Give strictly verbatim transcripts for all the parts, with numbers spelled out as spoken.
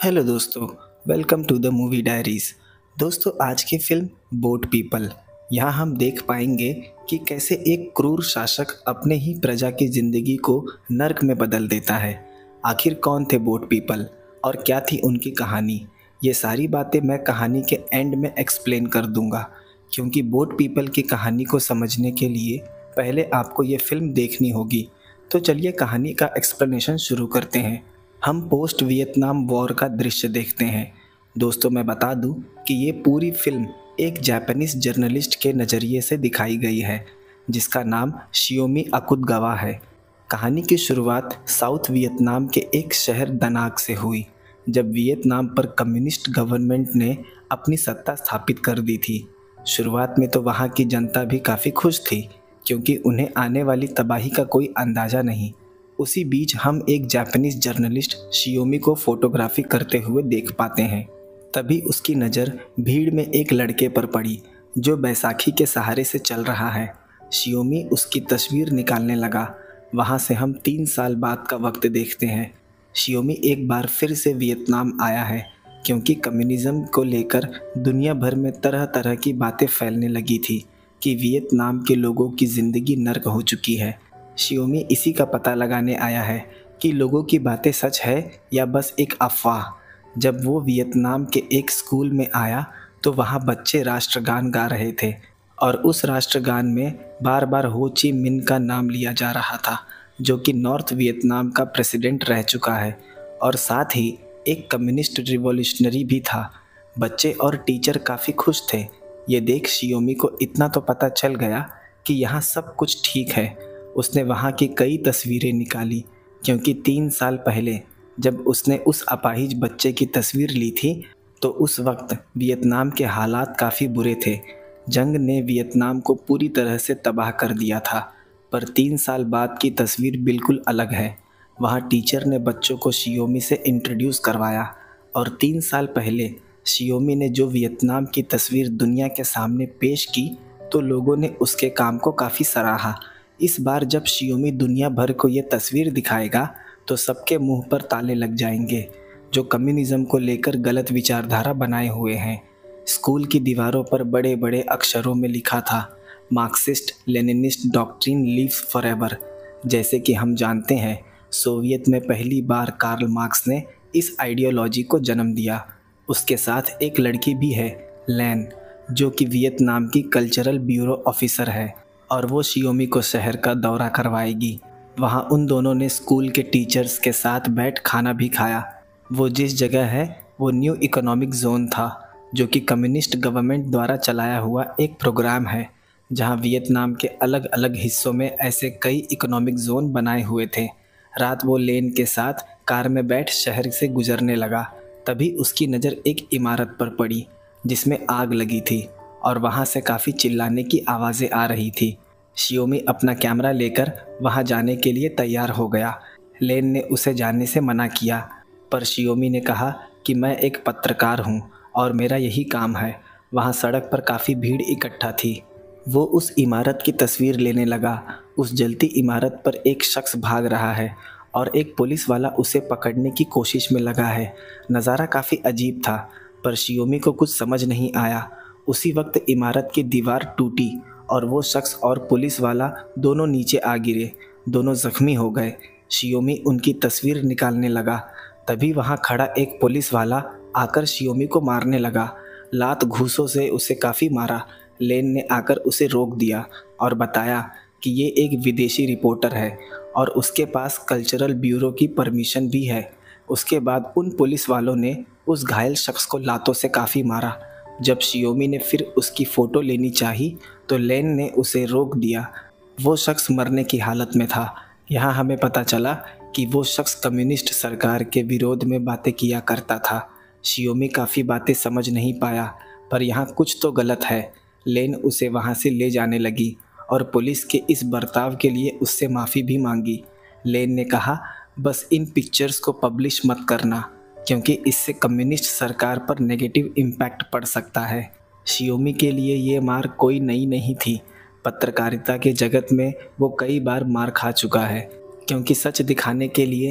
Hello दोस्तों, welcome to the movie diaries. दोस्तों, आज की फिल्म बोट पीपल। यहाँ हम देख पाएंगे कि कैसे एक क्रूर शासक अपने ही प्रजा की जिंदगी को नर्क में बदल देता है। आखिर कौन थे बोट पीपल और क्या थी उनकी कहानी? ये सारी बातें मैं कहानी के एंड में एक्सप्लेन कर दूंगा, क्योंकि बोट पीपल की कहानी को समझने के लिए पहले आपको ये फिल्म देखनी होगी। तो चलिए कहानी का एक्सप्लेनेशन शुरू करते हैं। हम पोस्ट वियतनाम वॉर का दृश्य देखते हैं। दोस्तों, मैं बता दूं कि ये पूरी फिल्म एक जापानीज जर्नलिस्ट के नज़रिए से दिखाई गई है, जिसका नाम शियोमी अकुतगावा है। कहानी की शुरुआत साउथ वियतनाम के एक शहर दनाग से हुई, जब वियतनाम पर कम्युनिस्ट गवर्नमेंट ने अपनी सत्ता स्थापित कर दी थी। शुरुआत में तो वहाँ की जनता भी काफ़ी खुश थी, क्योंकि उन्हें आने वाली तबाही का कोई अंदाज़ा नहीं। उसी बीच हम एक जापानीज जर्नलिस्ट शियोमी को फोटोग्राफी करते हुए देख पाते हैं। तभी उसकी नज़र भीड़ में एक लड़के पर पड़ी, जो बैसाखी के सहारे से चल रहा है। शियोमी उसकी तस्वीर निकालने लगा। वहाँ से हम तीन साल बाद का वक्त देखते हैं। शियोमी एक बार फिर से वियतनाम आया है, क्योंकि कम्युनिज्म को लेकर दुनिया भर में तरह तरह की बातें फैलने लगी थी कि वियतनाम के लोगों की ज़िंदगी नर्क हो चुकी है। शियोमी इसी का पता लगाने आया है कि लोगों की बातें सच है या बस एक अफवाह। जब वो वियतनाम के एक स्कूल में आया तो वहाँ बच्चे राष्ट्रगान गा रहे थे, और उस राष्ट्रगान में बार बार हो ची मिन का नाम लिया जा रहा था, जो कि नॉर्थ वियतनाम का प्रेसिडेंट रह चुका है, और साथ ही एक कम्युनिस्ट रिवॉल्यूशनरी भी था। बच्चे और टीचर काफ़ी खुश थे। ये देख शियोमी को इतना तो पता चल गया कि यहाँ सब कुछ ठीक है। उसने वहाँ की कई तस्वीरें निकाली, क्योंकि तीन साल पहले जब उसने उस अपाहिज बच्चे की तस्वीर ली थी तो उस वक्त वियतनाम के हालात काफ़ी बुरे थे। जंग ने वियतनाम को पूरी तरह से तबाह कर दिया था। पर तीन साल बाद की तस्वीर बिल्कुल अलग है। वहाँ टीचर ने बच्चों को शियोमी से इंट्रोड्यूस करवाया, और तीन साल पहले शियोमी ने जो वियतनाम की तस्वीर दुनिया के सामने पेश की तो लोगों ने उसके काम को काफ़ी सराहा। इस बार जब शियोमी दुनिया भर को ये तस्वीर दिखाएगा तो सबके मुंह पर ताले लग जाएंगे, जो कम्युनिज्म को लेकर गलत विचारधारा बनाए हुए हैं। स्कूल की दीवारों पर बड़े बड़े अक्षरों में लिखा था, Marxist Leninist doctrine lives forever. जैसे कि हम जानते हैं, सोवियत में पहली बार कार्ल मार्क्स ने इस आइडियोलॉजी को जन्म दिया। उसके साथ एक लड़की भी है, लैन, जो कि वियतनाम की कल्चरल ब्यूरो ऑफिसर है, और वो शियोमी को शहर का दौरा करवाएगी। वहाँ उन दोनों ने स्कूल के टीचर्स के साथ बैठ खाना भी खाया। वो जिस जगह है वो न्यू इकोनॉमिक जोन था, जो कि कम्युनिस्ट गवर्नमेंट द्वारा चलाया हुआ एक प्रोग्राम है, जहाँ वियतनाम के अलग अलग हिस्सों में ऐसे कई इकोनॉमिक जोन बनाए हुए थे। रात वो लेन के साथ कार में बैठ शहर से गुजरने लगा। तभी उसकी नज़र एक इमारत पर पड़ी, जिसमें आग लगी थी, और वहाँ से काफ़ी चिल्लाने की आवाज़ें आ रही थी। शियोमी अपना कैमरा लेकर वहाँ जाने के लिए तैयार हो गया। लेन ने उसे जाने से मना किया, पर शियोमी ने कहा कि मैं एक पत्रकार हूँ और मेरा यही काम है। वहाँ सड़क पर काफ़ी भीड़ इकट्ठा थी। वो उस इमारत की तस्वीर लेने लगा। उस जलती इमारत पर एक शख्स भाग रहा है, और एक पुलिस वाला उसे पकड़ने की कोशिश में लगा है। नज़ारा काफ़ी अजीब था, पर शियोमी को कुछ समझ नहीं आया। उसी वक्त इमारत की दीवार टूटी, और वो शख्स और पुलिस वाला दोनों नीचे आ गिरे। दोनों जख्मी हो गए। शियोमी उनकी तस्वीर निकालने लगा। तभी वहाँ खड़ा एक पुलिस वाला आकर शियोमी को मारने लगा। लात घूंसों से उसे काफ़ी मारा। लेन ने आकर उसे रोक दिया और बताया कि ये एक विदेशी रिपोर्टर है और उसके पास कल्चरल ब्यूरो की परमिशन भी है। उसके बाद उन पुलिस वालों ने उस घायल शख्स को लातों से काफ़ी मारा। जब शियोमी ने फिर उसकी फ़ोटो लेनी चाही तो लेन ने उसे रोक दिया। वो शख्स मरने की हालत में था। यहाँ हमें पता चला कि वो शख्स कम्युनिस्ट सरकार के विरोध में बातें किया करता था। शियोमी काफ़ी बातें समझ नहीं पाया, पर यहाँ कुछ तो गलत है। लेन उसे वहाँ से ले जाने लगी और पुलिस के इस बर्ताव के लिए उससे माफ़ी भी मांगी। लेन ने कहा, बस इन पिक्चर्स को पब्लिश मत करना, क्योंकि इससे कम्युनिस्ट सरकार पर नेगेटिव इम्पैक्ट पड़ सकता है। शियोमी के लिए ये मार कोई नई नहीं थी। पत्रकारिता के जगत में वो कई बार मार खा चुका है, क्योंकि सच दिखाने के लिए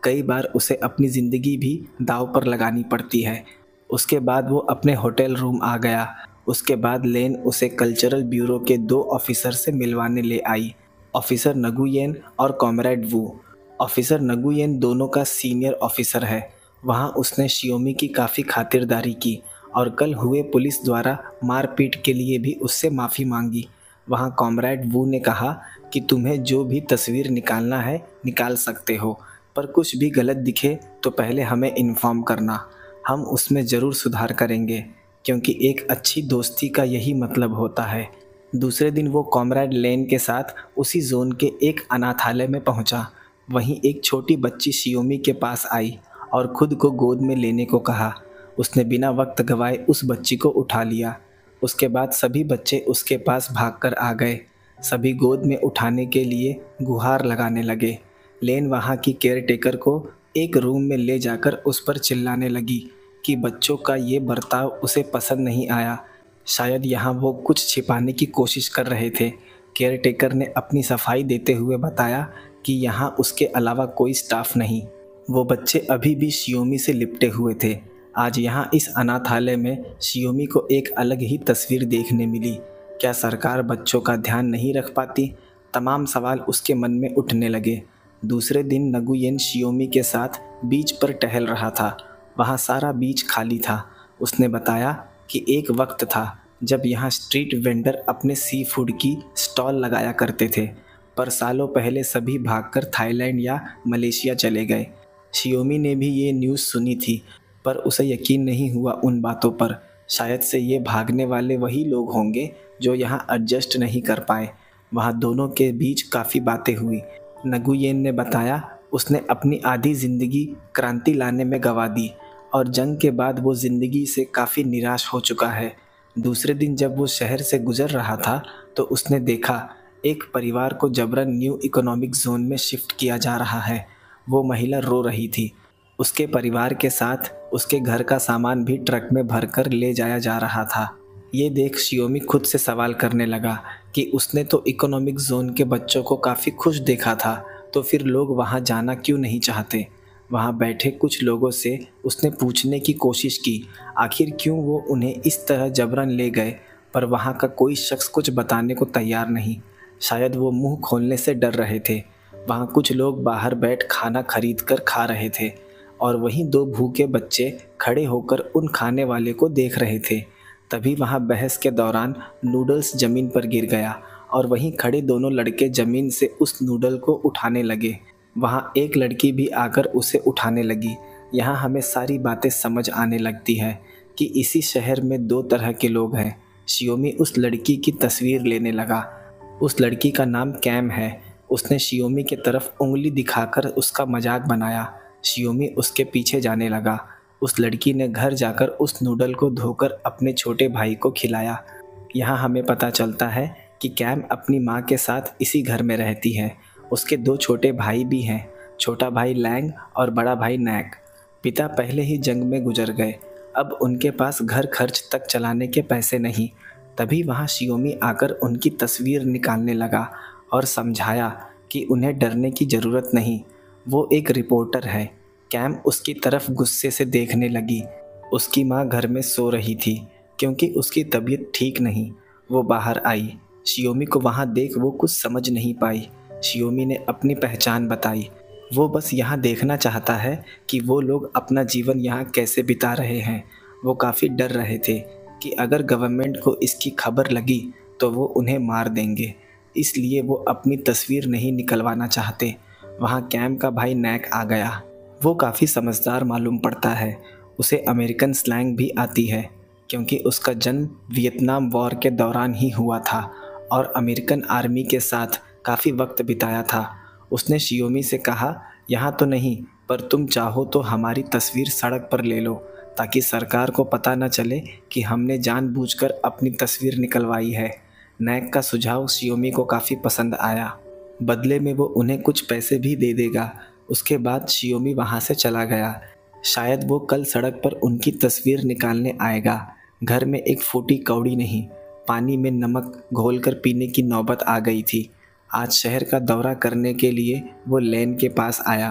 कई बार उसे अपनी ज़िंदगी भी दांव पर लगानी पड़ती है। उसके बाद वो अपने होटल रूम आ गया। उसके बाद लेन उसे कल्चरल ब्यूरो के दो ऑफिसर से मिलवाने ले आई, ऑफिसर नगुयेन और कॉमरेड वू। ऑफिसर नगुयेन दोनों का सीनियर ऑफिसर है। वहाँ उसने शियोमी की काफ़ी खातिरदारी की और कल हुए पुलिस द्वारा मारपीट के लिए भी उससे माफ़ी मांगी। वहाँ कॉमरेड वू ने कहा कि तुम्हें जो भी तस्वीर निकालना है निकाल सकते हो, पर कुछ भी गलत दिखे तो पहले हमें इन्फॉर्म करना, हम उसमें ज़रूर सुधार करेंगे, क्योंकि एक अच्छी दोस्ती का यही मतलब होता है। दूसरे दिन वो कॉमरेड लेन के साथ उसी जोन के एक अनाथालय में पहुंचा। वहीं एक छोटी बच्ची शियोमी के पास आई और खुद को गोद में लेने को कहा। उसने बिना वक्त गवाए उस बच्ची को उठा लिया। उसके बाद सभी बच्चे उसके पास भागकर आ गए। सभी गोद में उठाने के लिए गुहार लगाने लगे। लेन वहाँ की केयरटेकर को एक रूम में ले जाकर उस पर चिल्लाने लगी कि बच्चों का ये बर्ताव उसे पसंद नहीं आया। शायद यहाँ वो कुछ छिपाने की कोशिश कर रहे थे। केयरटेकर ने अपनी सफाई देते हुए बताया कि यहाँ उसके अलावा कोई स्टाफ नहीं। वो बच्चे अभी भी शियोमी से लिपटे हुए थे। आज यहाँ इस अनाथालय में शियोमी को एक अलग ही तस्वीर देखने मिली। क्या सरकार बच्चों का ध्यान नहीं रख पाती? तमाम सवाल उसके मन में उठने लगे। दूसरे दिन नगुयेन शियोमी के साथ बीच पर टहल रहा था। वहाँ सारा बीच खाली था। उसने बताया कि एक वक्त था जब यहाँ स्ट्रीट वेंडर अपने सी फूड की स्टॉल लगाया करते थे, पर सालों पहले सभी भागकर थाईलैंड या मलेशिया चले गए। शियोमी ने भी ये न्यूज़ सुनी थी, पर उसे यकीन नहीं हुआ उन बातों पर। शायद से ये भागने वाले वही लोग होंगे जो यहाँ एडजस्ट नहीं कर पाए। वहाँ दोनों के बीच काफ़ी बातें हुई। नगुयेन ने बताया उसने अपनी आधी ज़िंदगी क्रांति लाने में गंवा दी और जंग के बाद वो ज़िंदगी से काफ़ी निराश हो चुका है। दूसरे दिन जब वो शहर से गुजर रहा था तो उसने देखा एक परिवार को जबरन न्यू इकोनॉमिक जोन में शिफ्ट किया जा रहा है। वो महिला रो रही थी। उसके परिवार के साथ उसके घर का सामान भी ट्रक में भरकर ले जाया जा रहा था। ये देख शियोमी खुद से सवाल करने लगा कि उसने तो इकोनॉमिक जोन के बच्चों को काफ़ी खुश देखा था, तो फिर लोग वहाँ जाना क्यों नहीं चाहते। वहाँ बैठे कुछ लोगों से उसने पूछने की कोशिश की आखिर क्यों वो उन्हें इस तरह जबरन ले गए, पर वहाँ का कोई शख्स कुछ बताने को तैयार नहीं। शायद वो मुंह खोलने से डर रहे थे। वहाँ कुछ लोग बाहर बैठ खाना खरीद कर खा रहे थे और वहीं दो भूखे बच्चे खड़े होकर उन खाने वाले को देख रहे थे। तभी वहाँ बहस के दौरान नूडल्स ज़मीन पर गिर गया और वहीं खड़े दोनों लड़के ज़मीन से उस नूडल को उठाने लगे। वहाँ एक लड़की भी आकर उसे उठाने लगी। यहाँ हमें सारी बातें समझ आने लगती है कि इसी शहर में दो तरह के लोग हैं। शियोमी उस लड़की की तस्वीर लेने लगा। उस लड़की का नाम कैम है। उसने शियोमी की तरफ उंगली दिखाकर उसका मजाक बनाया। शियोमी उसके पीछे जाने लगा। उस लड़की ने घर जाकर उस नूडल को धोकर अपने छोटे भाई को खिलाया। यहाँ हमें पता चलता है कि कैम अपनी माँ के साथ इसी घर में रहती है। उसके दो छोटे भाई भी हैं, छोटा भाई लैंग और बड़ा भाई नैक। पिता पहले ही जंग में गुजर गए। अब उनके पास घर खर्च तक चलाने के पैसे नहीं। तभी वहाँ शियोमी आकर उनकी तस्वीर निकालने लगा और समझाया कि उन्हें डरने की ज़रूरत नहीं, वो एक रिपोर्टर है। कैम उसकी तरफ गुस्से से देखने लगी। उसकी माँ घर में सो रही थी क्योंकि उसकी तबीयत ठीक नहीं। वो बाहर आई। शियोमी को वहाँ देख वो कुछ समझ नहीं पाई। शियोमी ने अपनी पहचान बताई। वो बस यहाँ देखना चाहता है कि वो लोग अपना जीवन यहाँ कैसे बिता रहे हैं। वो काफ़ी डर रहे थे कि अगर गवर्नमेंट को इसकी खबर लगी तो वो उन्हें मार देंगे, इसलिए वो अपनी तस्वीर नहीं निकलवाना चाहते। वहाँ कैम का भाई नैक आ गया। वो काफ़ी समझदार मालूम पड़ता है। उसे अमेरिकन स्लैंग भी आती है क्योंकि उसका जन्म वियतनाम वॉर के दौरान ही हुआ था और अमेरिकन आर्मी के साथ काफ़ी वक्त बिताया था। उसने शियोमी से कहा, यहाँ तो नहीं, पर तुम चाहो तो हमारी तस्वीर सड़क पर ले लो ताकि सरकार को पता न चले कि हमने जानबूझकर अपनी तस्वीर निकलवाई है। नैक का सुझाव शियोमी को काफ़ी पसंद आया। बदले में वो उन्हें कुछ पैसे भी दे देगा। उसके बाद शियोमी वहाँ से चला गया। शायद वो कल सड़क पर उनकी तस्वीर निकालने आएगा। घर में एक फूटी कौड़ी नहीं, पानी में नमक घोलकर पीने की नौबत आ गई थी। आज शहर का दौरा करने के लिए वो लेन के पास आया।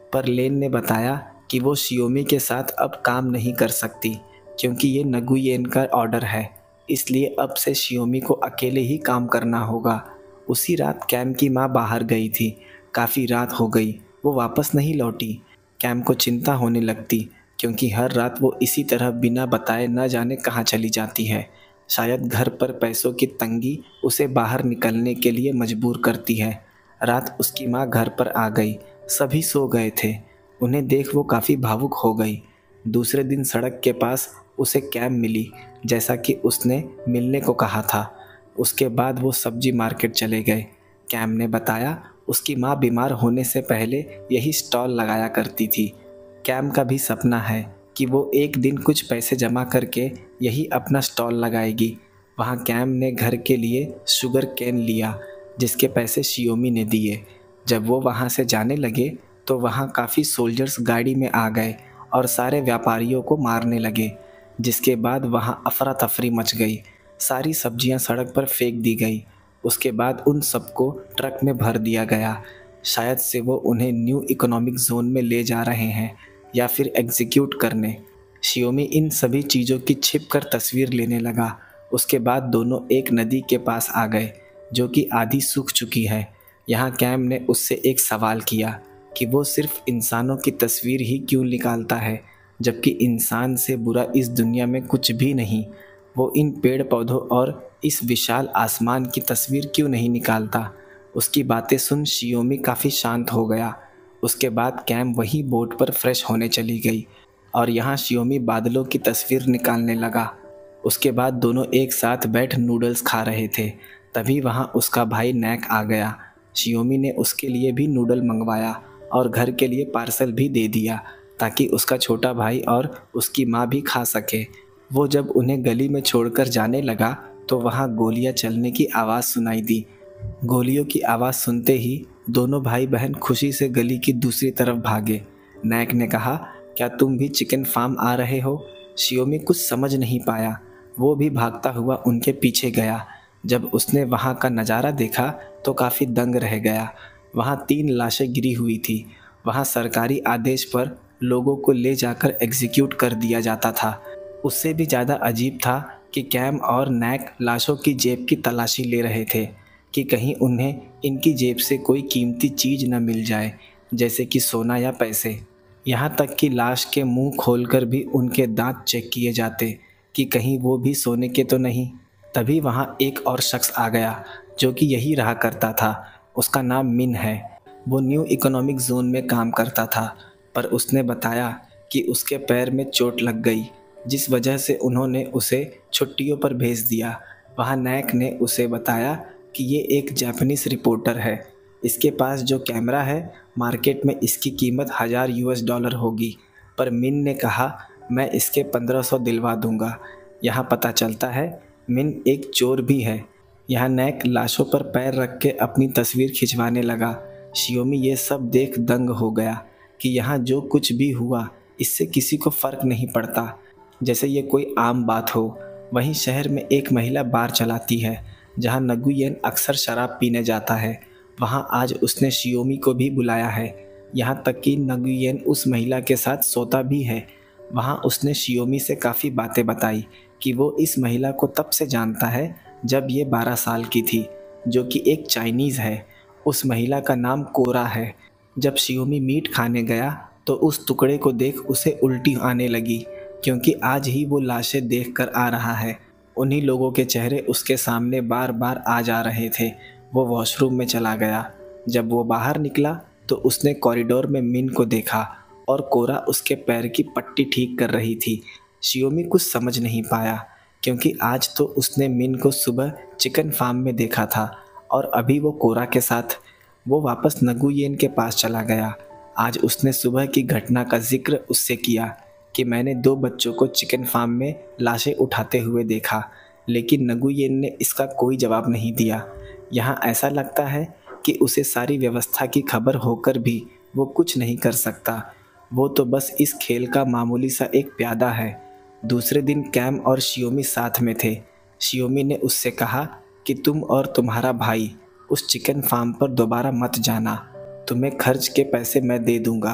पर लेन ने बताया कि वो शियोमी के साथ अब काम नहीं कर सकती क्योंकि ये नगुयेन का ऑर्डर है, इसलिए अब से शियोमी को अकेले ही काम करना होगा। उसी रात कैम की माँ बाहर गई थी। काफ़ी रात हो गई, वो वापस नहीं लौटी। कैम को चिंता होने लगती क्योंकि हर रात वो इसी तरह बिना बताए न जाने कहाँ चली जाती है। शायद घर पर पैसों की तंगी उसे बाहर निकलने के लिए मजबूर करती है। रात उसकी माँ घर पर आ गई। सभी सो गए थे। उन्हें देख वो काफ़ी भावुक हो गई। दूसरे दिन सड़क के पास उसे कैम मिली, जैसा कि उसने मिलने को कहा था। उसके बाद वो सब्जी मार्केट चले गए। कैम ने बताया उसकी माँ बीमार होने से पहले यही स्टॉल लगाया करती थी। कैम का भी सपना है कि वो एक दिन कुछ पैसे जमा करके यही अपना स्टॉल लगाएगी। वहाँ कैम ने घर के लिए शुगर केन लिया, जिसके पैसे शियोमी ने दिए। जब वो वहाँ से जाने लगे तो वहाँ काफ़ी सोल्जर्स गाड़ी में आ गए और सारे व्यापारियों को मारने लगे, जिसके बाद वहाँ अफरा तफरी मच गई। सारी सब्जियाँ सड़क पर फेंक दी गई। उसके बाद उन सबको ट्रक में भर दिया गया। शायद से वो उन्हें न्यू इकोनॉमिक जोन में ले जा रहे हैं या फिर एग्जीक्यूट करने। शियोमी इन सभी चीज़ों की छिप कर तस्वीर लेने लगा। उसके बाद दोनों एक नदी के पास आ गए जो कि आधी सूख चुकी है। यहाँ कैम ने उससे एक सवाल किया कि वो सिर्फ इंसानों की तस्वीर ही क्यों निकालता है, जबकि इंसान से बुरा इस दुनिया में कुछ भी नहीं। वो इन पेड़ पौधों और इस विशाल आसमान की तस्वीर क्यों नहीं निकालता। उसकी बातें सुन शियोमी काफ़ी शांत हो गया। उसके बाद कैम वही बोट पर फ्रेश होने चली गई और यहाँ शियोमी बादलों की तस्वीर निकालने लगा। उसके बाद दोनों एक साथ बैठ नूडल्स खा रहे थे। तभी वहाँ उसका भाई नैक आ गया। शियोमी ने उसके लिए भी नूडल मंगवाया और घर के लिए पार्सल भी दे दिया ताकि उसका छोटा भाई और उसकी माँ भी खा सके। वो जब उन्हें गली में छोड़कर जाने लगा तो वहाँ गोलियाँ चलने की आवाज़ सुनाई दी। गोलियों की आवाज़ सुनते ही दोनों भाई बहन खुशी से गली की दूसरी तरफ भागे। नैक ने कहा, क्या तुम भी चिकन फार्म आ रहे हो? शियोमी कुछ समझ नहीं पाया। वो भी भागता हुआ उनके पीछे गया। जब उसने वहाँ का नज़ारा देखा तो काफ़ी दंग रह गया। वहाँ तीन लाशें गिरी हुई थी। वहाँ सरकारी आदेश पर लोगों को ले जाकर एग्जीक्यूट कर दिया जाता था। उससे भी ज़्यादा अजीब था कि कैम और नैक लाशों की जेब की तलाशी ले रहे थे कि कहीं उन्हें इनकी जेब से कोई कीमती चीज़ न मिल जाए, जैसे कि सोना या पैसे। यहाँ तक कि लाश के मुंह खोलकर भी उनके दांत चेक किए जाते कि कहीं वो भी सोने के तो नहीं। तभी वहाँ एक और शख्स आ गया जो कि यही रहा करता था। उसका नाम मिन है। वो न्यू इकोनॉमिक जोन में काम करता था, पर उसने बताया कि उसके पैर में चोट लग गई, जिस वजह से उन्होंने उसे छुट्टियों पर भेज दिया। वहाँ नैक ने उसे बताया कि ये एक जापानीज़ रिपोर्टर है। इसके पास जो कैमरा है, मार्केट में इसकी कीमत हज़ार यूएस डॉलर होगी, पर मिन ने कहा मैं इसके पंद्रह सौ दिलवा दूंगा। यहाँ पता चलता है मिन एक चोर भी है। यहाँ नैक लाशों पर पैर रख के अपनी तस्वीर खिंचवाने लगा। शियोमी ये सब देख दंग हो गया कि यहाँ जो कुछ भी हुआ इससे किसी को फ़र्क नहीं पड़ता, जैसे ये कोई आम बात हो। वहीं शहर में एक महिला बार चलाती है जहाँ नगुयेन अक्सर शराब पीने जाता है। वहाँ आज उसने शियोमी को भी बुलाया है। यहाँ तक कि नगुयेन उस महिला के साथ सोता भी है। वहाँ उसने शियोमी से काफ़ी बातें बताई कि वो इस महिला को तब से जानता है जब ये बारह साल की थी, जो कि एक चाइनीज़ है। उस महिला का नाम कोरा है। जब शियोमी मीट खाने गया तो उस टुकड़े को देख उसे उल्टी आने लगी, क्योंकि आज ही वो लाशें देख कर आ रहा है। उन्हीं लोगों के चेहरे उसके सामने बार बार आ जा रहे थे। वो वॉशरूम में चला गया। जब वो बाहर निकला तो उसने कॉरिडोर में मिन को देखा और कोरा उसके पैर की पट्टी ठीक कर रही थी। शियोमी कुछ समझ नहीं पाया, क्योंकि आज तो उसने मिन को सुबह चिकन फार्म में देखा था और अभी वो कोरा के साथ। वो वापस नगुयेन के पास चला गया। आज उसने सुबह की घटना का जिक्र उससे किया कि मैंने दो बच्चों को चिकन फार्म में लाशें उठाते हुए देखा, लेकिन नगुयेन ने इसका कोई जवाब नहीं दिया। यहाँ ऐसा लगता है कि उसे सारी व्यवस्था की खबर होकर भी वो कुछ नहीं कर सकता। वो तो बस इस खेल का मामूली सा एक प्यादा है। दूसरे दिन कैम और शियोमी साथ में थे। शियोमी ने उससे कहा कि तुम और तुम्हारा भाई उस चिकन फार्म पर दोबारा मत जाना। तुम्हें खर्च के पैसे मैं दे दूँगा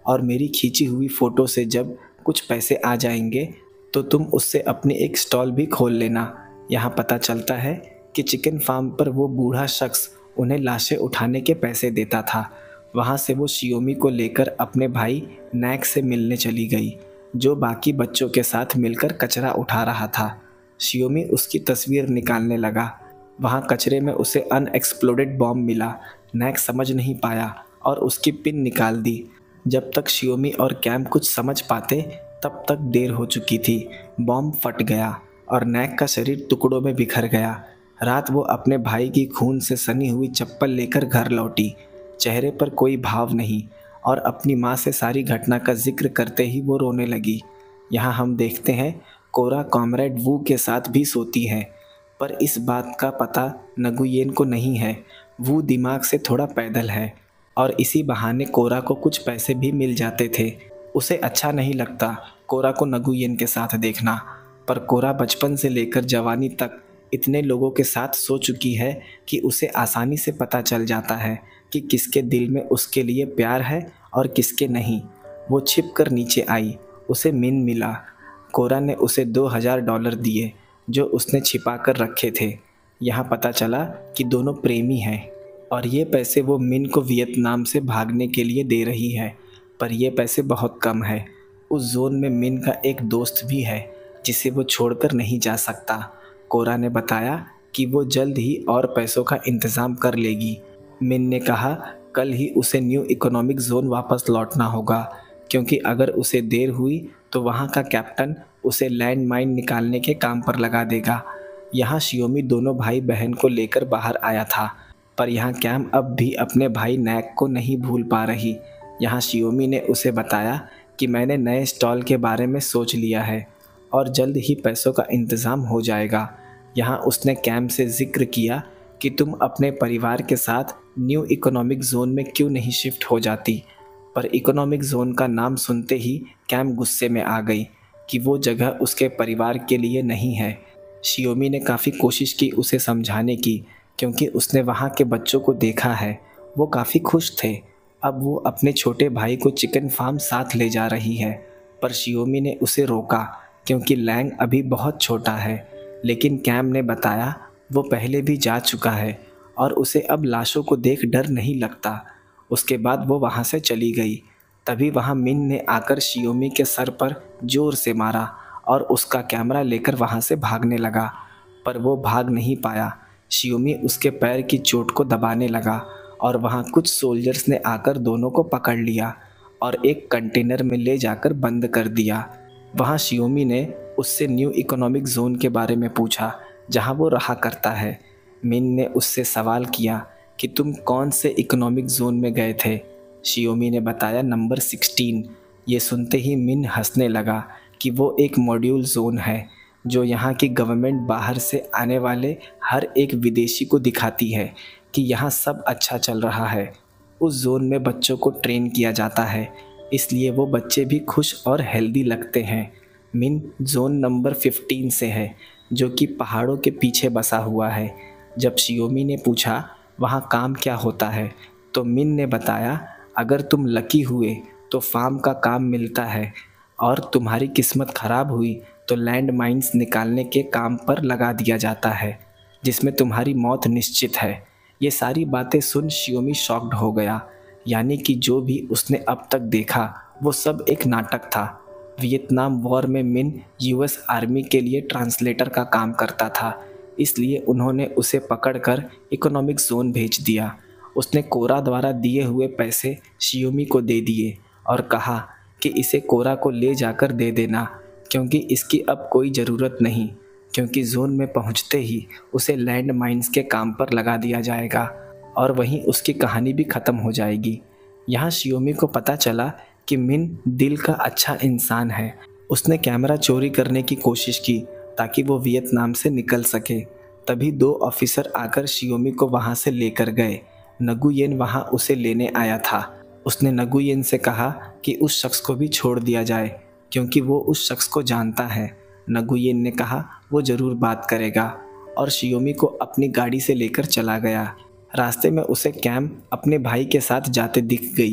और मेरी खींची हुई फ़ोटो से जब कुछ पैसे आ जाएंगे तो तुम उससे अपनी एक स्टॉल भी खोल लेना। यहाँ पता चलता है कि चिकन फार्म पर वो बूढ़ा शख्स उन्हें लाशें उठाने के पैसे देता था। वहाँ से वो शियोमी को लेकर अपने भाई नैक से मिलने चली गई, जो बाकी बच्चों के साथ मिलकर कचरा उठा रहा था। शियोमी उसकी तस्वीर निकालने लगा। वहाँ कचरे में उसे अनएक्सप्लोडेड बॉम्ब मिला। नैक समझ नहीं पाया और उसकी पिन निकाल दी। जब तक शियोमी और कैम कुछ समझ पाते तब तक देर हो चुकी थी। बॉम्ब फट गया और नैक का शरीर टुकड़ों में बिखर गया। रात वो अपने भाई की खून से सनी हुई चप्पल लेकर घर लौटी। चेहरे पर कोई भाव नहीं और अपनी माँ से सारी घटना का जिक्र करते ही वो रोने लगी। यहाँ हम देखते हैं कोरा कॉमरेड वू के साथ भी सोती है, पर इस बात का पता नगुयेन को नहीं है। वू दिमाग से थोड़ा पैदल है और इसी बहाने कोरा को कुछ पैसे भी मिल जाते थे। उसे अच्छा नहीं लगता कोरा को नगुयेन के साथ देखना, पर कोरा बचपन से लेकर जवानी तक इतने लोगों के साथ सो चुकी है कि उसे आसानी से पता चल जाता है कि किसके दिल में उसके लिए प्यार है और किसके नहीं। वो छिप कर नीचे आई। उसे मिन मिला। कोरा ने उसे दो हज़ार डॉलर दिए जो उसने छिपा कर रखे थे। यहाँ पता चला कि दोनों प्रेमी हैं और ये पैसे वो मिन को वियतनाम से भागने के लिए दे रही है, पर ये पैसे बहुत कम है। उस जोन में मिन का एक दोस्त भी है जिसे वो छोड़कर नहीं जा सकता। कोरा ने बताया कि वो जल्द ही और पैसों का इंतज़ाम कर लेगी। मिन ने कहा कल ही उसे न्यू इकोनॉमिक जोन वापस लौटना होगा, क्योंकि अगर उसे देर हुई तो वहाँ का कैप्टन उसे लैंड माइन निकालने के काम पर लगा देगा। यहाँ शियोमी दोनों भाई बहन को लेकर बाहर आया था, पर यहाँ कैम अब भी अपने भाई नैक को नहीं भूल पा रही। यहाँ शियोमी ने उसे बताया कि मैंने नए स्टॉल के बारे में सोच लिया है और जल्द ही पैसों का इंतज़ाम हो जाएगा। यहाँ उसने कैम से जिक्र किया कि तुम अपने परिवार के साथ न्यू इकोनॉमिक जोन में क्यों नहीं शिफ्ट हो जाती, पर इकोनॉमिक जोन का नाम सुनते ही कैम गुस्से में आ गई कि वो जगह उसके परिवार के लिए नहीं है। शियोमी ने काफ़ी कोशिश की उसे समझाने की, क्योंकि उसने वहाँ के बच्चों को देखा है। वो काफ़ी खुश थे। अब वो अपने छोटे भाई को चिकन फार्म साथ ले जा रही है, पर शियोमी ने उसे रोका क्योंकि लैंग अभी बहुत छोटा है। लेकिन कैम ने बताया वो पहले भी जा चुका है और उसे अब लाशों को देख डर नहीं लगता। उसके बाद वो वहाँ से चली गई। तभी वहाँ मिन ने आकर शियोमी के सर पर जोर से मारा और उसका कैमरा लेकर वहाँ से भागने लगा, पर वो भाग नहीं पाया। शियोमी उसके पैर की चोट को दबाने लगा और वहाँ कुछ सोल्जर्स ने आकर दोनों को पकड़ लिया और एक कंटेनर में ले जाकर बंद कर दिया। वहाँ शियोमी ने उससे न्यू इकोनॉमिक जोन के बारे में पूछा जहाँ वो रहा करता है। मिन ने उससे सवाल किया कि तुम कौन से इकोनॉमिक जोन में गए थे। शियोमी ने बताया नंबर सिक्सटीन। ये सुनते ही मिन हंसने लगा कि वो एक मॉड्यूल जोन है जो यहाँ की गवर्नमेंट बाहर से आने वाले हर एक विदेशी को दिखाती है कि यहाँ सब अच्छा चल रहा है। उस जोन में बच्चों को ट्रेन किया जाता है, इसलिए वो बच्चे भी खुश और हेल्दी लगते हैं। मिन जोन नंबर फिफ्टीन से है, जो कि पहाड़ों के पीछे बसा हुआ है। जब शियोमी ने पूछा वहाँ काम क्या होता है, तो मिन ने बताया अगर तुम लकी हुए तो फार्म का काम मिलता है और तुम्हारी किस्मत ख़राब हुई तो लैंड माइंस निकालने के काम पर लगा दिया जाता है, जिसमें तुम्हारी मौत निश्चित है। ये सारी बातें सुन शियोमी शॉक्ड हो गया, यानी कि जो भी उसने अब तक देखा वो सब एक नाटक था। वियतनाम वॉर में मिन यूएस आर्मी के लिए ट्रांसलेटर का काम करता था, इसलिए उन्होंने उसे पकड़कर इकोनॉमिक जोन भेज दिया। उसने कोरा द्वारा दिए हुए पैसे शियोमी को दे दिए और कहा कि इसे कोरा को ले जाकर दे देना, क्योंकि इसकी अब कोई ज़रूरत नहीं, क्योंकि जोन में पहुंचते ही उसे लैंड माइंस के काम पर लगा दिया जाएगा और वहीं उसकी कहानी भी ख़त्म हो जाएगी। यहाँ शियोमी को पता चला कि मिन दिल का अच्छा इंसान है। उसने कैमरा चोरी करने की कोशिश की ताकि वो वियतनाम से निकल सके। तभी दो ऑफिसर आकर शियोमी को वहाँ से लेकर गए। नगुयेन वहाँ उसे लेने आया था। उसने नगुयेन से कहा कि उस शख्स को भी छोड़ दिया जाए, क्योंकि वो उस शख्स को जानता है। नगुयेन ने कहा वो ज़रूर बात करेगा और शियोमी को अपनी गाड़ी से लेकर चला गया। रास्ते में उसे कैम अपने भाई के साथ जाते दिख गई।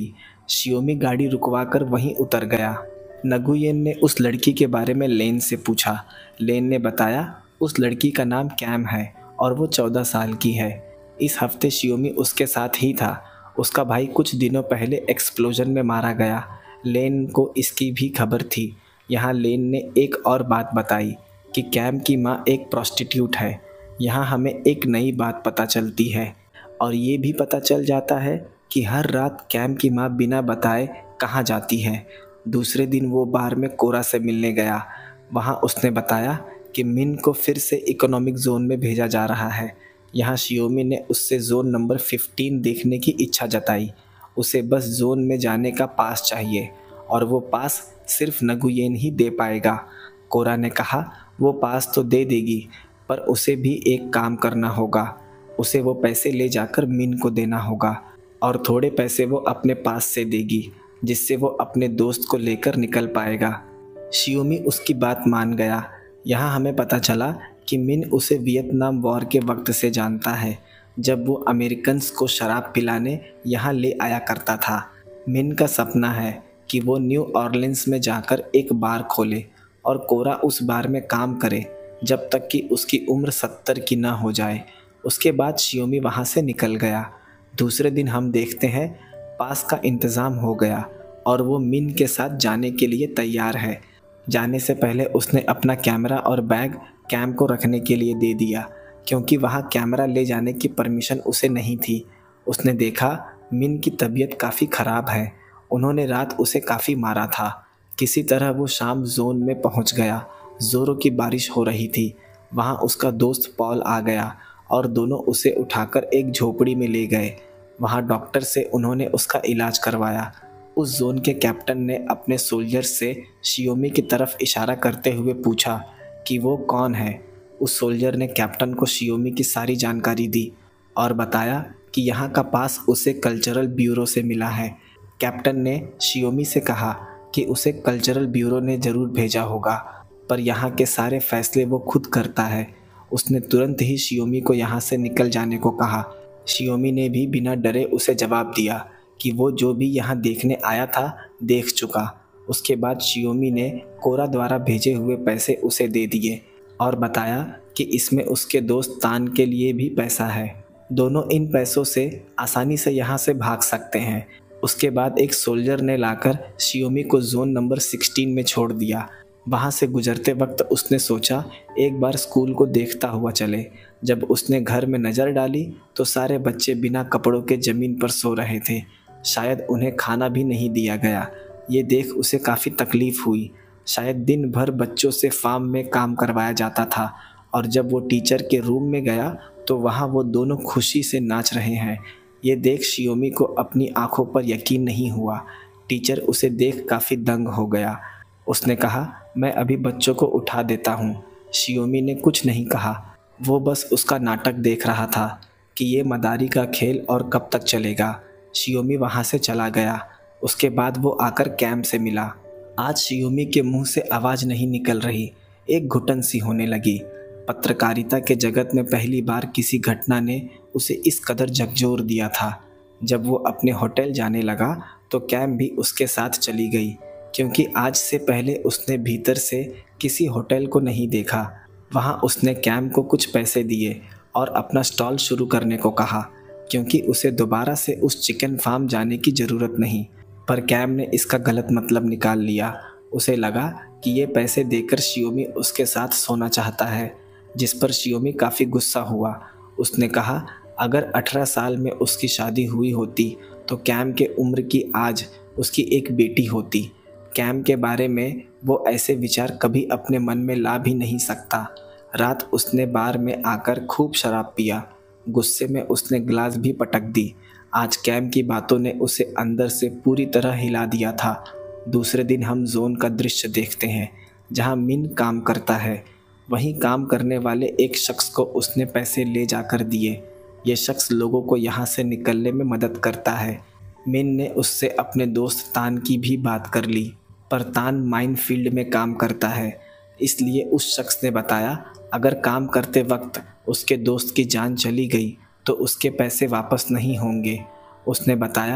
शियोमी गाड़ी रुकवाकर वहीं उतर गया। नगुयेन ने उस लड़की के बारे में लेन से पूछा। लेन ने बताया उस लड़की का नाम कैम है और वो चौदह साल की है। इस हफ्ते शियोमी उसके साथ ही था। उसका भाई कुछ दिनों पहले एक्सप्लोजन में मारा गया। लेन को इसकी भी खबर थी। यहाँ लेन ने एक और बात बताई कि कैम की माँ एक प्रोस्टिट्यूट है। यहाँ हमें एक नई बात पता चलती है और ये भी पता चल जाता है कि हर रात कैम की माँ बिना बताए कहाँ जाती है। दूसरे दिन वो बार में कोरा से मिलने गया। वहाँ उसने बताया कि मिन को फिर से इकोनॉमिक जोन में भेजा जा रहा है। यहाँ शियोमी ने उससे जोन नंबर पंद्रह देखने की इच्छा जताई। उसे बस जोन में जाने का पास चाहिए और वो पास सिर्फ नगुयेन ही दे पाएगा। कोरा ने कहा वो पास तो दे देगी पर उसे भी एक काम करना होगा। उसे वो पैसे ले जाकर मिन को देना होगा और थोड़े पैसे वो अपने पास से देगी जिससे वो अपने दोस्त को लेकर निकल पाएगा। शियोमी उसकी बात मान गया। यहाँ हमें पता चला कि मिन उसे वियतनाम वॉर के वक्त से जानता है, जब वो अमेरिकन्स को शराब पिलाने यहाँ ले आया करता था। मिन का सपना है कि वो न्यू ऑर्लिन्स में जाकर एक बार खोले और कोरा उस बार में काम करे जब तक कि उसकी उम्र सत्तर की ना हो जाए। उसके बाद शियोमी वहाँ से निकल गया। दूसरे दिन हम देखते हैं पास का इंतज़ाम हो गया और वो मिन के साथ जाने के लिए तैयार है। जाने से पहले उसने अपना कैमरा और बैग कैम को रखने के लिए दे दिया क्योंकि वहाँ कैमरा ले जाने की परमिशन उसे नहीं थी। उसने देखा मिन की तबीयत काफ़ी ख़राब है। उन्होंने रात उसे काफ़ी मारा था। किसी तरह वो शाम जोन में पहुँच गया। ज़ोरों की बारिश हो रही थी। वहाँ उसका दोस्त पॉल आ गया और दोनों उसे उठाकर एक झोपड़ी में ले गए। वहाँ डॉक्टर से उन्होंने उसका इलाज करवाया। उस जोन के कैप्टन ने अपने सोल्जर्स से शियोमी की तरफ इशारा करते हुए पूछा कि वो कौन है। उस सोल्जर ने कैप्टन को शियोमी की सारी जानकारी दी और बताया कि यहाँ का पास उसे कल्चरल ब्यूरो से मिला है। कैप्टन ने शियोमी से कहा कि उसे कल्चरल ब्यूरो ने ज़रूर भेजा होगा पर यहाँ के सारे फैसले वो खुद करता है। उसने तुरंत ही शियोमी को यहाँ से निकल जाने को कहा। शियोमी ने भी बिना डरे उसे जवाब दिया कि वो जो भी यहाँ देखने आया था देख चुका। उसके बाद शियोमी ने कोरा द्वारा भेजे हुए पैसे उसे दे दिए और बताया कि इसमें उसके दोस्त तान के लिए भी पैसा है। दोनों इन पैसों से आसानी से यहाँ से भाग सकते हैं। उसके बाद एक सोल्जर ने लाकर शियोमी को जोन नंबर सोलह में छोड़ दिया। वहाँ से गुजरते वक्त उसने सोचा एक बार स्कूल को देखता हुआ चले। जब उसने घर में नज़र डाली तो सारे बच्चे बिना कपड़ों के ज़मीन पर सो रहे थे। शायद उन्हें खाना भी नहीं दिया गया। ये देख उसे काफ़ी तकलीफ़ हुई। शायद दिन भर बच्चों से फार्म में काम करवाया जाता था और जब वो टीचर के रूम में गया तो वहाँ वो दोनों खुशी से नाच रहे हैं। ये देख शियोमी को अपनी आंखों पर यकीन नहीं हुआ। टीचर उसे देख काफ़ी दंग हो गया। उसने कहा मैं अभी बच्चों को उठा देता हूँ। शियोमी ने कुछ नहीं कहा। वो बस उसका नाटक देख रहा था कि ये मदारी का खेल और कब तक चलेगा। शियोमी वहाँ से चला गया। उसके बाद वो आकर कैम से मिला। आज शियोमी के मुंह से आवाज़ नहीं निकल रही। एक घुटन सी होने लगी। पत्रकारिता के जगत में पहली बार किसी घटना ने उसे इस कदर झकझोर दिया था। जब वो अपने होटल जाने लगा तो कैम भी उसके साथ चली गई क्योंकि आज से पहले उसने भीतर से किसी होटल को नहीं देखा। वहाँ उसने कैम को कुछ पैसे दिए और अपना स्टॉल शुरू करने को कहा क्योंकि उसे दोबारा से उस चिकन फार्म जाने की ज़रूरत नहीं। पर कैम ने इसका गलत मतलब निकाल लिया। उसे लगा कि ये पैसे देकर शियोमी उसके साथ सोना चाहता है, जिस पर शियोमी काफ़ी गुस्सा हुआ। उसने कहा अगर अठारह साल में उसकी शादी हुई होती तो कैम के उम्र की आज उसकी एक बेटी होती। कैम के बारे में वो ऐसे विचार कभी अपने मन में ला भी नहीं सकता। रात उसने बार में आकर खूब शराब पिया। गुस्से में उसने गिलास भी पटक दी। आज कैम की बातों ने उसे अंदर से पूरी तरह हिला दिया था। दूसरे दिन हम जोन का दृश्य देखते हैं जहां मिन काम करता है। वहीं काम करने वाले एक शख्स को उसने पैसे ले जाकर दिए। ये शख्स लोगों को यहाँ से निकलने में मदद करता है। मिन ने उससे अपने दोस्त तान की भी बात कर ली, पर तान माइन फील्ड में काम करता है, इसलिए उस शख्स ने बताया अगर काम करते वक्त उसके दोस्त की जान चली गई तो उसके पैसे वापस नहीं होंगे। उसने बताया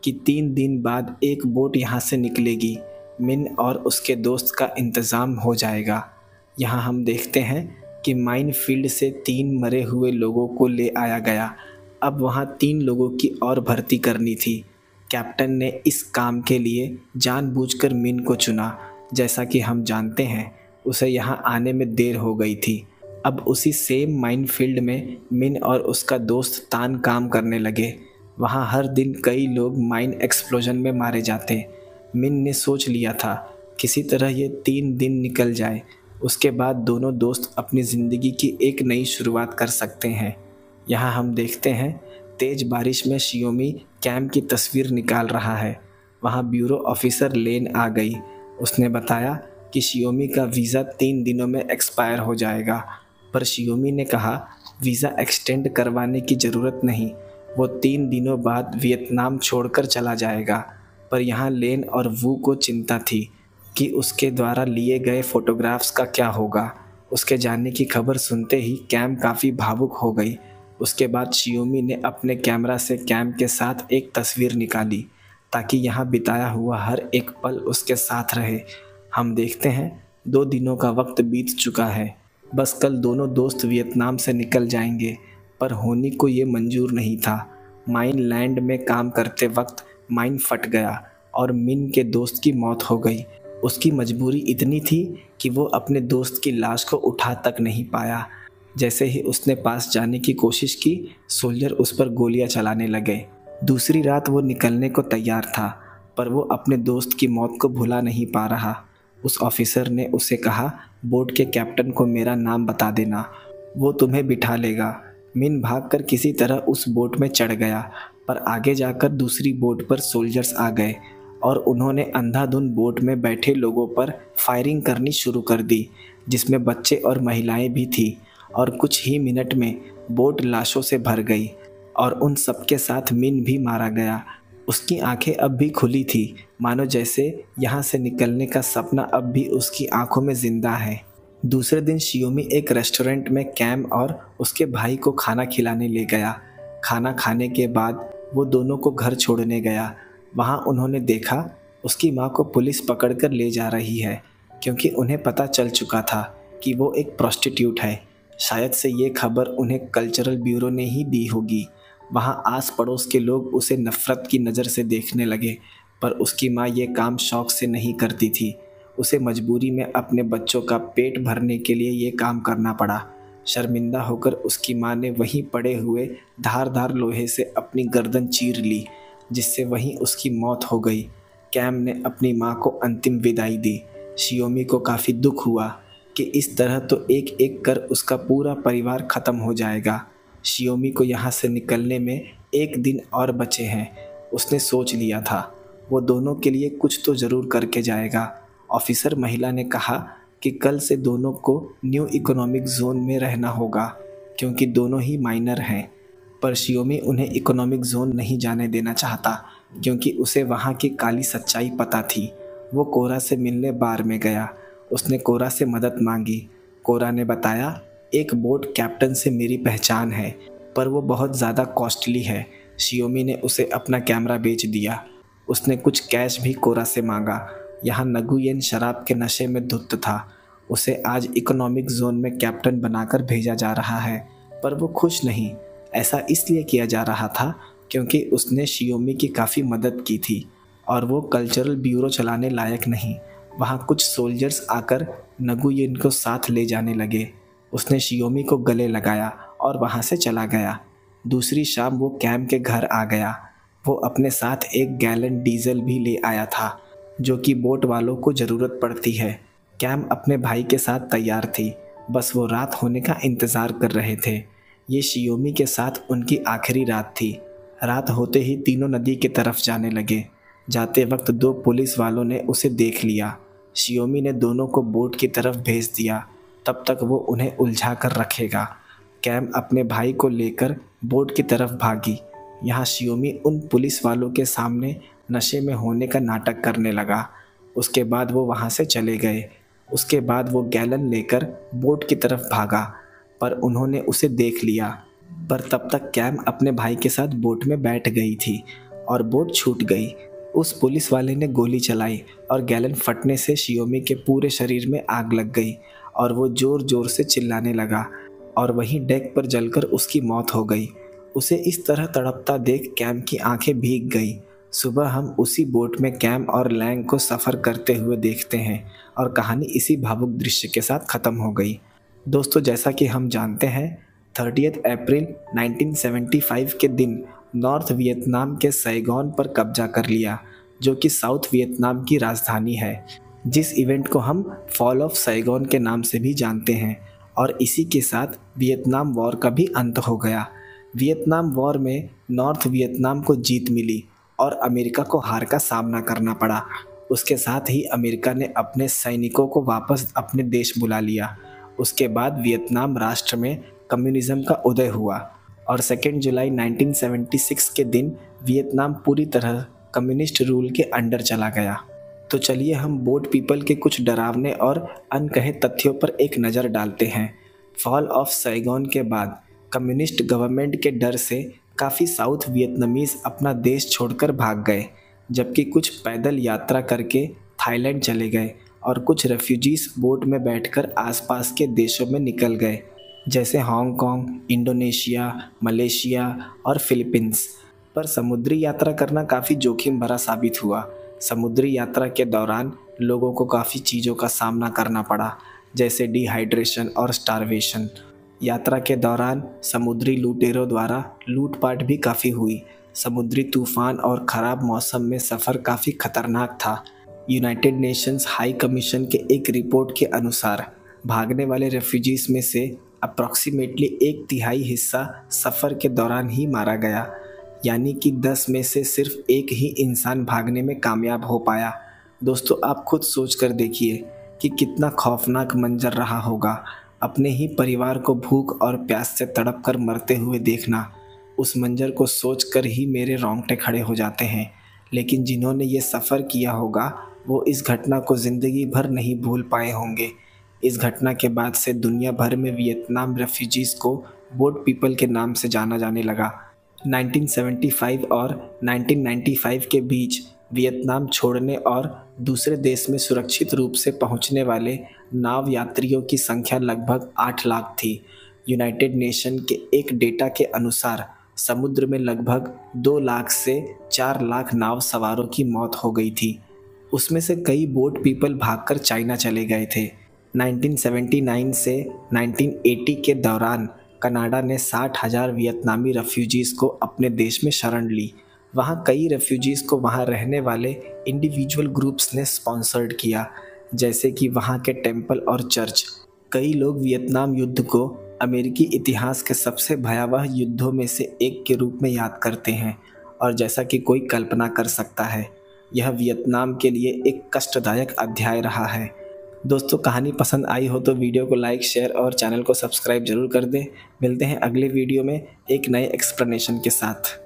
कि तीन दिन बाद एक बोट यहाँ से निकलेगी। मिन और उसके दोस्त का इंतज़ाम हो जाएगा। यहाँ हम देखते हैं कि माइन फील्ड से तीन मरे हुए लोगों को ले आया गया। अब वहाँ तीन लोगों की और भर्ती करनी थी। कैप्टन ने इस काम के लिए जानबूझकर मिन को चुना। जैसा कि हम जानते हैं, उसे यहाँ आने में देर हो गई थी। अब उसी सेम माइन फील्ड में मिन और उसका दोस्त तान काम करने लगे। वहाँ हर दिन कई लोग माइन एक्सप्लोजन में मारे जाते। मिन ने सोच लिया था किसी तरह ये तीन दिन निकल जाए, उसके बाद दोनों दोस्त अपनी ज़िंदगी की एक नई शुरुआत कर सकते हैं। यहाँ हम देखते हैं तेज़ बारिश में शियोमी कैम की तस्वीर निकाल रहा है। वहाँ ब्यूरो ऑफिसर लेन आ गई। उसने बताया कि शियोमी का वीज़ा तीन दिनों में एक्सपायर हो जाएगा, पर शियोमी ने कहा वीज़ा एक्सटेंड करवाने की ज़रूरत नहीं, वो तीन दिनों बाद वियतनाम छोड़कर चला जाएगा। पर यहाँ लेन और वू को चिंता थी कि उसके द्वारा लिए गए फ़ोटोग्राफ्स का क्या होगा। उसके जाने की खबर सुनते ही कैम काफ़ी भावुक हो गई। उसके बाद शियोमी ने अपने कैमरा से कैम के साथ एक तस्वीर निकाली ताकि यहाँ बिताया हुआ हर एक पल उसके साथ रहे। हम देखते हैं दो दिनों का वक्त बीत चुका है। बस कल दोनों दोस्त वियतनाम से निकल जाएंगे, पर होनी को ये मंजूर नहीं था। माइन लैंड में काम करते वक्त माइन फट गया और मिन के दोस्त की मौत हो गई। उसकी मजबूरी इतनी थी कि वो अपने दोस्त की लाश को उठा तक नहीं पाया। जैसे ही उसने पास जाने की कोशिश की, सोल्जर उस पर गोलियां चलाने लगे। दूसरी रात वो निकलने को तैयार था, पर वो अपने दोस्त की मौत को भुला नहीं पा रहा। उस ऑफिसर ने उसे कहा, बोट के कैप्टन को मेरा नाम बता देना, वो तुम्हें बिठा लेगा। मिन भागकर किसी तरह उस बोट में चढ़ गया, पर आगे जाकर दूसरी बोट पर सोल्जर्स आ गए और उन्होंने अंधाधुंध बोट में बैठे लोगों पर फायरिंग करनी शुरू कर दी, जिसमें बच्चे और महिलाएं भी थी। और कुछ ही मिनट में बोट लाशों से भर गई और उन सबके साथ मिन भी मारा गया। उसकी आंखें अब भी खुली थी, मानो जैसे यहाँ से निकलने का सपना अब भी उसकी आंखों में जिंदा है। दूसरे दिन शियोमी एक रेस्टोरेंट में कैम और उसके भाई को खाना खिलाने ले गया। खाना खाने के बाद वो दोनों को घर छोड़ने गया। वहाँ उन्होंने देखा उसकी माँ को पुलिस पकड़कर ले जा रही है, क्योंकि उन्हें पता चल चुका था कि वो एक प्रोस्टिट्यूट है। शायद से ये खबर उन्हें कल्चरल ब्यूरो ने ही दी होगी। वहाँ आस पड़ोस के लोग उसे नफ़रत की नज़र से देखने लगे, पर उसकी माँ ये काम शौक़ से नहीं करती थी। उसे मजबूरी में अपने बच्चों का पेट भरने के लिए ये काम करना पड़ा। शर्मिंदा होकर उसकी माँ ने वहीं पड़े हुए धारदार लोहे से अपनी गर्दन चीर ली, जिससे वहीं उसकी मौत हो गई। कैम ने अपनी माँ को अंतिम विदाई दी। शियोमी को काफ़ी दुख हुआ कि इस तरह तो एक एक कर उसका पूरा परिवार ख़त्म हो जाएगा। शियोमी को यहाँ से निकलने में एक दिन और बचे हैं। उसने सोच लिया था वो दोनों के लिए कुछ तो ज़रूर करके जाएगा। ऑफिसर महिला ने कहा कि कल से दोनों को न्यू इकोनॉमिक जोन में रहना होगा, क्योंकि दोनों ही माइनर हैं। पर शियोमी उन्हें इकोनॉमिक जोन नहीं जाने देना चाहता, क्योंकि उसे वहाँ की काली सच्चाई पता थी। वो कोरा से मिलने बार में गया। उसने कोरा से मदद मांगी। कोरा ने बताया, एक बोट कैप्टन से मेरी पहचान है, पर वो बहुत ज़्यादा कॉस्टली है। शियोमी ने उसे अपना कैमरा बेच दिया। उसने कुछ कैश भी कोरा से मांगा। यहाँ नगुयेन शराब के नशे में धुत था। उसे आज इकोनॉमिक जोन में कैप्टन बनाकर भेजा जा रहा है, पर वो खुश नहीं। ऐसा इसलिए किया जा रहा था क्योंकि उसने शियोमी की काफ़ी मदद की थी और वो कल्चरल ब्यूरो चलाने लायक नहीं। वहाँ कुछ सोल्जर्स आकर नगुयेन को साथ ले जाने लगे। उसने शियोमी को गले लगाया और वहाँ से चला गया। दूसरी शाम वो कैम के घर आ गया। वो अपने साथ एक गैलन डीजल भी ले आया था, जो कि बोट वालों को ज़रूरत पड़ती है। कैम अपने भाई के साथ तैयार थी, बस वो रात होने का इंतज़ार कर रहे थे। ये शियोमी के साथ उनकी आखिरी रात थी। रात होते ही तीनों नदी की तरफ जाने लगे। जाते वक्त दो पुलिस वालों ने उसे देख लिया। शियोमी ने दोनों को बोट की तरफ भेज दिया, तब तक वो उन्हें उलझा कर रखेगा। कैम अपने भाई को लेकर बोट की तरफ भागी। यहाँ शियोमी उन पुलिस वालों के सामने नशे में होने का नाटक करने लगा। उसके बाद वो वहाँ से चले गए। उसके बाद वो गैलन लेकर बोट की तरफ भागा, पर उन्होंने उसे देख लिया। पर तब तक कैम अपने भाई के साथ बोट में बैठ गई थी। और बोट छूट गई। उस पुलिस वाले ने गोली चलाई और गैलन फटने से शियोमी के पूरे शरीर में आग लग गई और वो ज़ोर ज़ोर से चिल्लाने लगा और वहीं डेक पर जलकर उसकी मौत हो गई। उसे इस तरह तड़पता देख कैम की आंखें भीग गई। सुबह हम उसी बोट में कैम और लैंग को सफ़र करते हुए देखते हैं और कहानी इसी भावुक दृश्य के साथ ख़त्म हो गई। दोस्तों, जैसा कि हम जानते हैं, तीस अप्रैल उन्नीस सौ पचहत्तर के दिन नॉर्थ वियतनाम के सैगोन पर कब्जा कर लिया, जो कि साउथ वियतनाम की राजधानी है, जिस इवेंट को हम फॉल ऑफ सैगोन के नाम से भी जानते हैं। और इसी के साथ वियतनाम वॉर का भी अंत हो गया। वियतनाम वॉर में नॉर्थ वियतनाम को जीत मिली और अमेरिका को हार का सामना करना पड़ा। उसके साथ ही अमेरिका ने अपने सैनिकों को वापस अपने देश बुला लिया। उसके बाद वियतनाम राष्ट्र में कम्युनिज्म का उदय हुआ और सेकेंड जुलाई उन्नीस सौ छिहत्तर के दिन वियतनाम पूरी तरह कम्युनिस्ट रूल के अंडर चला गया। तो चलिए हम बोट पीपल के कुछ डरावने और अनकहे तथ्यों पर एक नज़र डालते हैं। फॉल ऑफ सैगोन के बाद कम्युनिस्ट गवर्नमेंट के डर से काफ़ी साउथ वियतनामीज अपना देश छोड़कर भाग गए, जबकि कुछ पैदल यात्रा करके थाईलैंड चले गए और कुछ रेफ्यूजीज बोट में बैठकर आसपास के देशों में निकल गए, जैसे हांगकांग, इंडोनेशिया, मलेशिया और फिलीपींस। पर समुद्री यात्रा करना काफ़ी जोखिम भरा साबित हुआ। समुद्री यात्रा के दौरान लोगों को काफ़ी चीज़ों का सामना करना पड़ा, जैसे डिहाइड्रेशन और स्टारवेशन। यात्रा के दौरान समुद्री लुटेरों द्वारा लूटपाट भी काफ़ी हुई। समुद्री तूफान और ख़राब मौसम में सफ़र काफ़ी खतरनाक था। यूनाइटेड नेशंस हाई कमीशन के एक रिपोर्ट के अनुसार भागने वाले रेफ्यूजीज में से अप्रॉक्सीमेटली एक तिहाई हिस्सा सफ़र के दौरान ही मारा गया, यानी कि दस में से सिर्फ एक ही इंसान भागने में कामयाब हो पाया। दोस्तों, आप खुद सोच कर देखिए कि कितना खौफनाक मंजर रहा होगा। अपने ही परिवार को भूख और प्यास से तड़प कर मरते हुए देखना, उस मंजर को सोच कर ही मेरे रोंगटे खड़े हो जाते हैं। लेकिन जिन्होंने ये सफ़र किया होगा वो इस घटना को ज़िंदगी भर नहीं भूल पाए होंगे। इस घटना के बाद से दुनिया भर में वियतनाम रेफ्यूजीज़ को बोट पीपल के नाम से जाना जाने लगा। उन्नीस सौ पचहत्तर और उन्नीस सौ पचानवे के बीच वियतनाम छोड़ने और दूसरे देश में सुरक्षित रूप से पहुंचने वाले नाव यात्रियों की संख्या लगभग आठ लाख थी। यूनाइटेड नेशन के एक डेटा के अनुसार समुद्र में लगभग दो लाख से चार लाख नाव सवारों की मौत हो गई थी। उसमें से कई बोट पीपल भागकर चाइना चले गए थे। उन्नीस सौ उन्यासी से उन्नीस सौ अस्सी के दौरान कनाडा ने साठ हज़ार वियतनामी रेफ्यूजीज़ को अपने देश में शरण ली। वहाँ कई रेफ्यूजीज़ को वहाँ रहने वाले इंडिविजुअल ग्रुप्स ने स्पॉन्सर्ड किया, जैसे कि वहाँ के टेम्पल और चर्च। कई लोग वियतनाम युद्ध को अमेरिकी इतिहास के सबसे भयावह युद्धों में से एक के रूप में याद करते हैं, और जैसा कि कोई कल्पना कर सकता है, यह वियतनाम के लिए एक कष्टदायक अध्याय रहा है। दोस्तों, कहानी पसंद आई हो तो वीडियो को लाइक, शेयर और चैनल को सब्सक्राइब जरूर कर दें। मिलते हैं अगले वीडियो में एक नए एक्सप्लेनेशन के साथ।